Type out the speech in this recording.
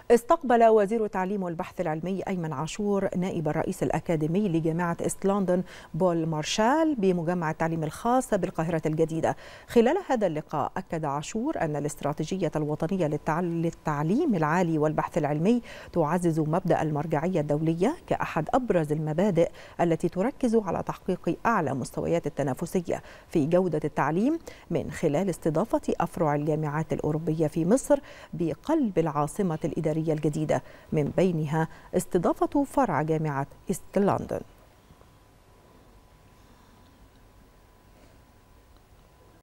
استقبل وزير التعليم والبحث العلمي أيمن عاشور نائب الرئيس الأكاديمي لجامعة إيست لندن بول مارشال بمجمع التعليم الخاص بالقاهرة الجديدة. خلال هذا اللقاء أكد عاشور أن الاستراتيجية الوطنية للتعليم العالي والبحث العلمي تعزز مبدأ المرجعية الدولية كأحد أبرز المبادئ التي تركز على تحقيق أعلى مستويات التنافسية في جودة التعليم من خلال استضافة أفرع الجامعات الأوروبية في مصر بقلب العاصمة الإدارية الجديدة، من بينها استضافة فرع جامعة إيست لندن.